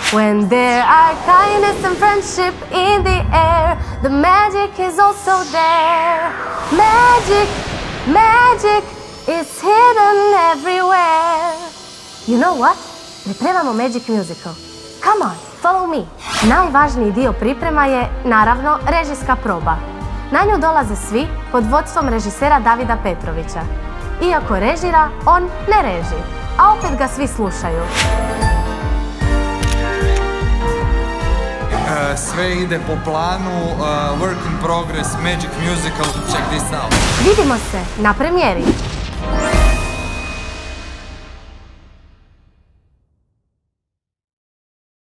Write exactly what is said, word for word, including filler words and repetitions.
When there are kindness and friendship in the air, the magic is also there. Magic, magic is hidden everywhere. You know what? Pripremamo Magic Musical. Come on, follow me. Najvažniji dio priprema je, naravno, režijska proba. Na nju dolaze svi pod vodstvom režisera Davida Petrovića. Iako režira, on ne reži, a opet ga svi slušaju. Sve ide po planu, work in progress, Magic Musical, check this out. Vidimo se na premijeri.